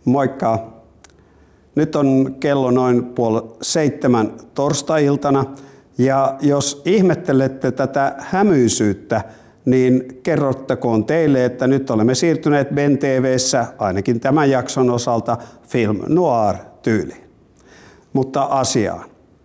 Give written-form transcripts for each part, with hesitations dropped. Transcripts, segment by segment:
Moikka! Nyt on kello noin 6:30 torstai-iltana ja jos ihmettelette tätä hämyisyyttä, niin kerrottakoon teille, että nyt olemme siirtyneet Ben TV:ssä ainakin tämän jakson osalta film noir-tyyliin. Mutta asiaan.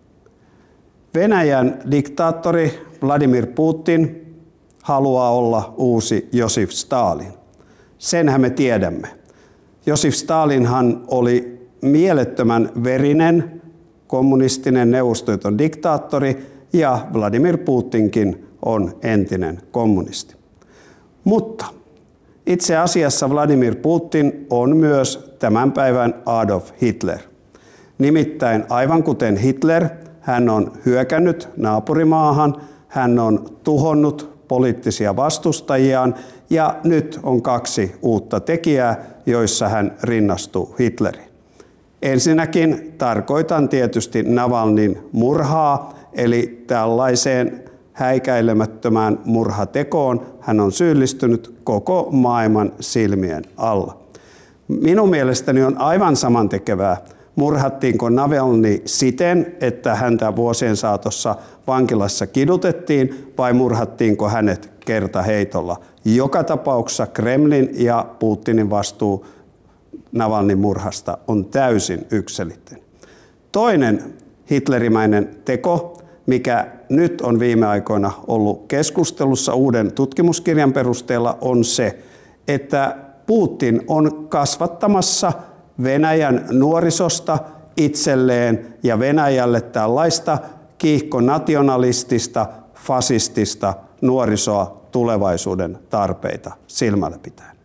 Venäjän diktaattori Vladimir Putin haluaa olla uusi Josif Stalin. Senhän me tiedämme. Josif Stalinhan oli mielettömän verinen kommunistinen Neuvostoliiton diktaattori ja Vladimir Putinkin on entinen kommunisti. Mutta itse asiassa Vladimir Putin on myös tämän päivän Adolf Hitler. Nimittäin aivan kuten Hitler, hän on hyökännyt naapurimaahan, hän on tuhonnut poliittisia vastustajiaan ja nyt on 2 uutta tekijää, joissa hän rinnastuu Hitleriin. Ensinnäkin tarkoitan tietysti Navalnin murhaa, eli tällaiseen häikäilemättömään murhatekoon hän on syyllistynyt koko maailman silmien alla. Minun mielestäni on aivan samantekevää, murhattiinko Navalny siten, että häntä vuosien saatossa vankilassa kidutettiin vai murhattiinko hänet kertaheitolla. Joka tapauksessa Kremlin ja Putinin vastuu Navalnyn murhasta on täysin yksiselitteinen. Toinen hitlerimäinen teko, mikä nyt on viime aikoina ollut keskustelussa uuden tutkimuskirjan perusteella, on se, että Putin on kasvattamassa Venäjän nuorisosta itselleen ja Venäjälle tällaista kiihkonationalistista, fasistista nuorisoa tulevaisuuden tarpeita silmällä pitäen.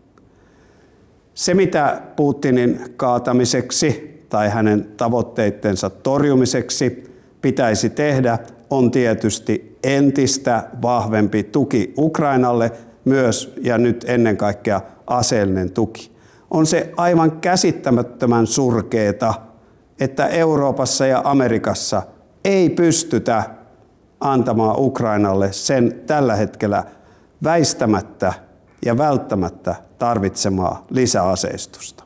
Se, mitä Putinin kaatamiseksi tai hänen tavoitteittensa torjumiseksi pitäisi tehdä, on tietysti entistä vahvempi tuki Ukrainalle myös ja nyt ennen kaikkea aseellinen tuki. On se aivan käsittämättömän surkeeta, että Euroopassa ja Amerikassa ei pystytä antamaan Ukrainalle sen tällä hetkellä väistämättä ja välttämättä tarvitsemaa lisäaseistusta.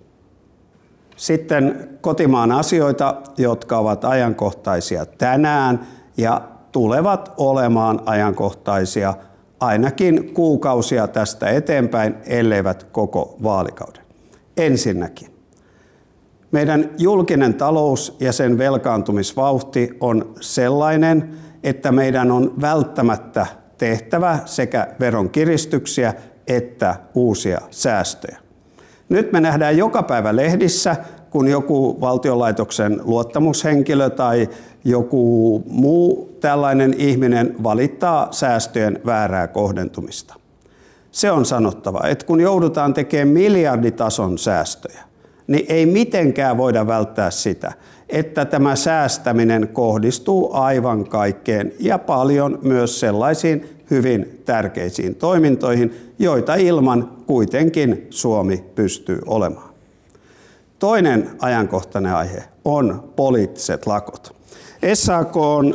Sitten kotimaan asioita, jotka ovat ajankohtaisia tänään ja tulevat olemaan ajankohtaisia ainakin kuukausia tästä eteenpäin, elleivät koko vaalikauden. Ensinnäkin, meidän julkinen talous ja sen velkaantumisvauhti on sellainen, että meidän on välttämättä tehtävä sekä veronkiristyksiä että uusia säästöjä. Nyt me nähdään joka päivä lehdissä, kun joku valtionlaitoksen luottamushenkilö tai joku muu tällainen ihminen valittaa säästöjen väärää kohdentumista. Se on sanottava, että kun joudutaan tekemään miljarditason säästöjä, niin ei mitenkään voida välttää sitä, että tämä säästäminen kohdistuu aivan kaikkeen ja paljon myös sellaisiin hyvin tärkeisiin toimintoihin, joita ilman kuitenkin Suomi pystyy olemaan. Toinen ajankohtainen aihe on poliittiset lakot. SAK:n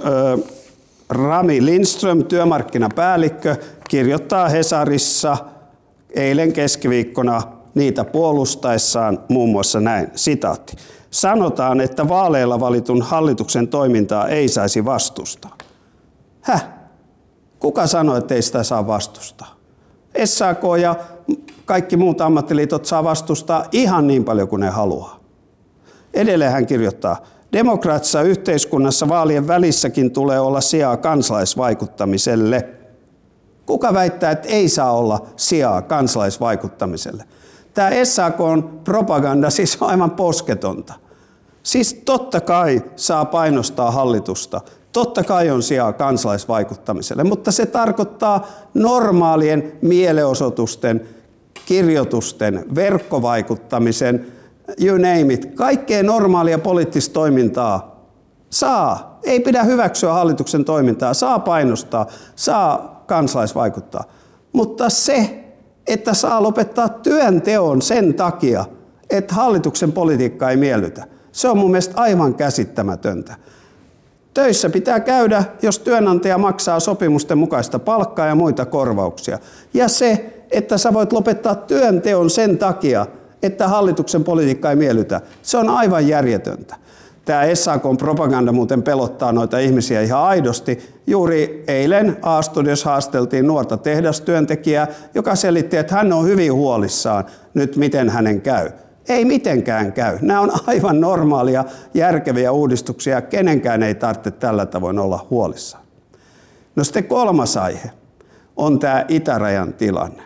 Rami Lindström, työmarkkinapäällikkö, kirjoittaa Hesarissa eilen keskiviikkona niitä puolustaessaan muun muassa näin, sitaatti. Sanotaan, että vaaleilla valitun hallituksen toimintaa ei saisi vastustaa. Kuka sanoi, että ei sitä saa vastustaa? SAK ja kaikki muut ammattiliitot saa vastustaa ihan niin paljon kuin ne haluaa. Edelleen hän kirjoittaa, demokraattisessa yhteiskunnassa vaalien välissäkin tulee olla sijaa kansalaisvaikuttamiselle. Kuka väittää, että ei saa olla sijaa kansalaisvaikuttamiselle? Tämä SAK:n propaganda siis on aivan posketonta. Siis totta kai saa painostaa hallitusta, totta kai on sijaa kansalaisvaikuttamiselle, mutta se tarkoittaa normaalien mielenosoitusten, kirjoitusten, verkkovaikuttamisen, you name it, kaikkea normaalia poliittista toimintaa saa. Ei pidä hyväksyä hallituksen toimintaa, saa painostaa, saa kansalaisvaikuttaa. Mutta se, että saa lopettaa työnteon sen takia, että hallituksen politiikka ei miellytä, se on mun mielestä aivan käsittämätöntä. Töissä pitää käydä, jos työnantaja maksaa sopimusten mukaista palkkaa ja muita korvauksia. Ja se, että sä voit lopettaa työnteon sen takia, että hallituksen politiikka ei miellytä. Se on aivan järjetöntä. Tämä SAK:n propaganda muuten pelottaa noita ihmisiä ihan aidosti. Juuri eilen A-studiossa haasteltiin nuorta tehdastyöntekijää, joka selitti, että hän on hyvin huolissaan nyt, miten hänen käy. Ei mitenkään käy. Nämä on aivan normaalia, järkeviä uudistuksia. Kenenkään ei tarvitse tällä tavoin olla huolissaan. No sitten kolmas aihe on tämä itärajan tilanne.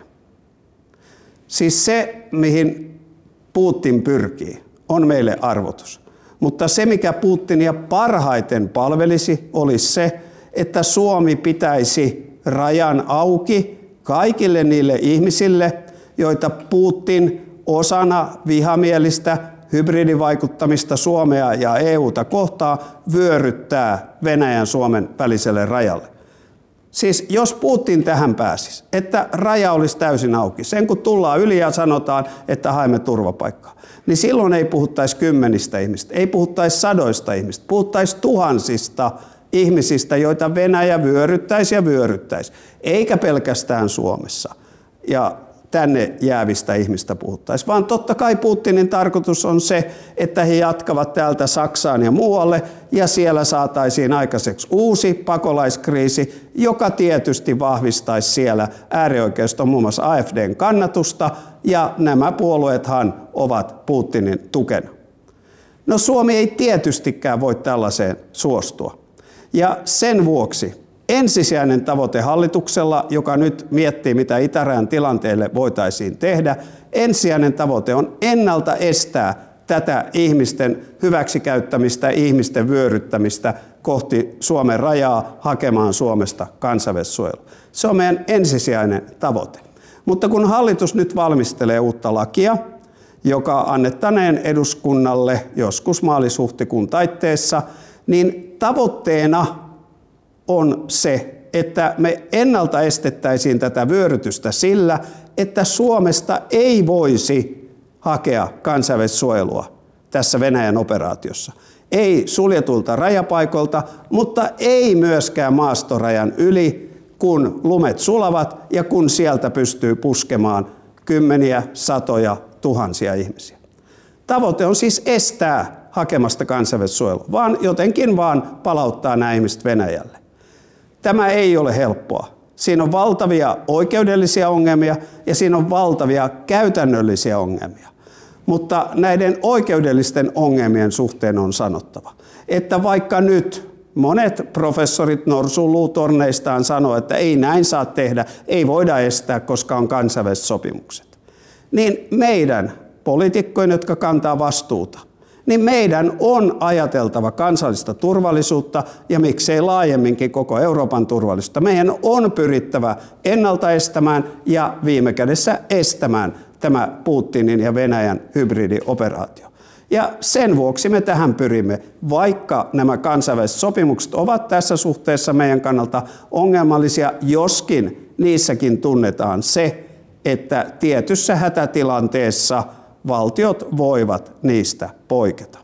Siis se, mihin Putin pyrkii, on meille arvotus. Mutta se, mikä Putinia parhaiten palvelisi, olisi se, että Suomi pitäisi rajan auki kaikille niille ihmisille, joita Putin osana vihamielistä hybridivaikuttamista Suomea ja EUta kohtaan vyöryttää Venäjän Suomen väliselle rajalle. Siis jos Putin tähän pääsisi, että raja olisi täysin auki, sen kun tullaan yli ja sanotaan, että haemme turvapaikkaa, niin silloin ei puhuttaisi 10 ihmistä, ei puhuttaisi 100 ihmistä, puhuttaisi tuhansista ihmisistä, joita Venäjä vyöryttäisi ja vyöryttäisi, eikä pelkästään Suomessa. Ja tänne jäävistä ihmistä puhuttaisiin, vaan totta kai Putinin tarkoitus on se, että he jatkavat täältä Saksaan ja muualle, ja siellä saataisiin aikaiseksi uusi pakolaiskriisi, joka tietysti vahvistaisi siellä äärioikeiston muun muassa AfD:n kannatusta, ja nämä puolueethan ovat Putinin tukena. No Suomi ei tietystikään voi tällaiseen suostua, ja sen vuoksi ensisijainen tavoite hallituksella, joka nyt miettii, mitä itärajan tilanteelle voitaisiin tehdä, ensisijainen tavoite on ennalta estää tätä ihmisten hyväksikäyttämistä, ihmisten vyöryttämistä kohti Suomen rajaa hakemaan Suomesta kansainvälistä suojelua. Se on meidän ensisijainen tavoite. Mutta kun hallitus nyt valmistelee uutta lakia, joka annettaneen eduskunnalle joskus maalis-huhtikuun taitteessa, niin tavoitteena on se, että me ennalta estettäisiin tätä vyörytystä sillä, että Suomesta ei voisi hakea kansainvälistä suojelua tässä Venäjän operaatiossa. Ei suljetulta rajapaikoilta, mutta ei myöskään maastorajan yli, kun lumet sulavat ja kun sieltä pystyy puskemaan kymmeniä, satoja, tuhansia ihmisiä. Tavoite on siis estää hakemasta kansainvälistä suojelua, vaan jotenkin vaan palauttaa nämä ihmiset Venäjälle. Tämä ei ole helppoa. Siinä on valtavia oikeudellisia ongelmia ja siinä on valtavia käytännöllisiä ongelmia. Mutta näiden oikeudellisten ongelmien suhteen on sanottava, että vaikka nyt monet professorit norsunluutorneistaan sanoo, että ei näin saa tehdä, ei voida estää, koska on kansainväliset sopimukset, niin meidän poliitikkojen, jotka kantaa vastuuta, niin meidän on ajateltava kansallista turvallisuutta ja miksei laajemminkin koko Euroopan turvallisuutta. Meidän on pyrittävä ennalta estämään ja viime kädessä estämään tämä Putinin ja Venäjän hybridioperaatio. Ja sen vuoksi me tähän pyrimme, vaikka nämä kansainväliset sopimukset ovat tässä suhteessa meidän kannalta ongelmallisia, joskin niissäkin tunnetaan se, että tietyssä hätätilanteessa valtiot voivat niistä poiketa.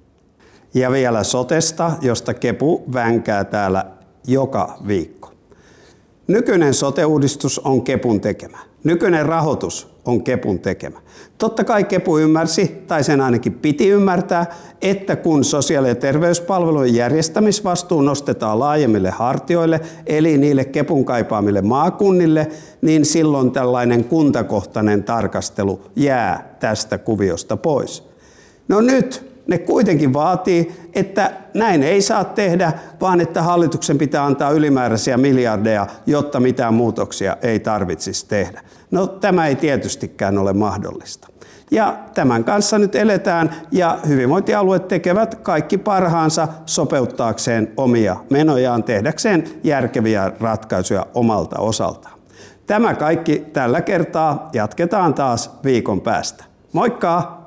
Ja vielä sotesta, josta kepu vänkää täällä joka viikko. Nykyinen sote-uudistus on kepun tekemä. Nykyinen rahoitus on kepun tekemä. Totta kai kepu ymmärsi, tai sen ainakin piti ymmärtää, että kun sosiaali- ja terveyspalvelujen järjestämisvastuu nostetaan laajemmille hartioille, eli niille kepun kaipaamille maakunnille, niin silloin tällainen kuntakohtainen tarkastelu jää tästä kuviosta pois. No nyt ne kuitenkin vaatii, että näin ei saa tehdä, vaan että hallituksen pitää antaa ylimääräisiä miljardeja, jotta mitään muutoksia ei tarvitsisi tehdä. No tämä ei tietystikään ole mahdollista. Ja tämän kanssa nyt eletään ja hyvinvointialueet tekevät kaikki parhaansa sopeuttaakseen omia menojaan, tehdäkseen järkeviä ratkaisuja omalta osaltaan. Tämä kaikki tällä kertaa, jatketaan taas viikon päästä. Moikka!